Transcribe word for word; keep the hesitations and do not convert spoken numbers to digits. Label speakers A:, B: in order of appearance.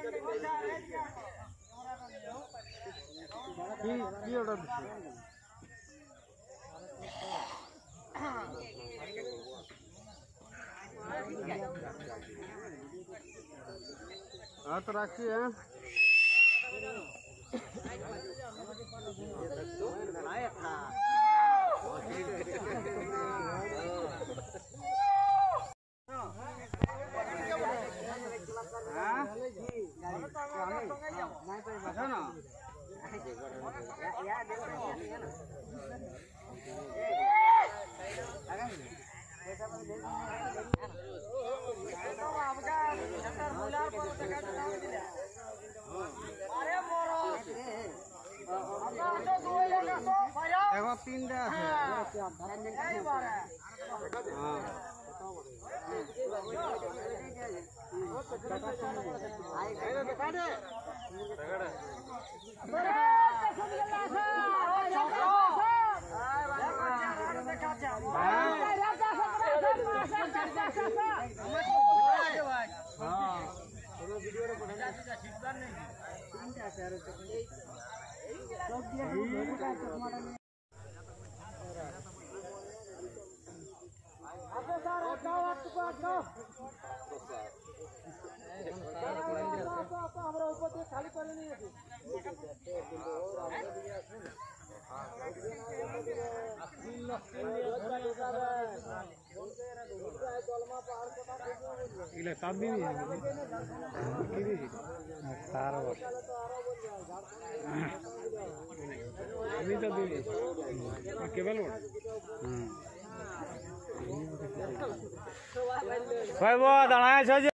A: কি কি অর্ডার দিছো? हाँ तो रखिए हैं। देखो तीन टा इले साबी नहीं है किरी सारा बस अभी तो दूरी केवल वो हम्म भाई वो दाना है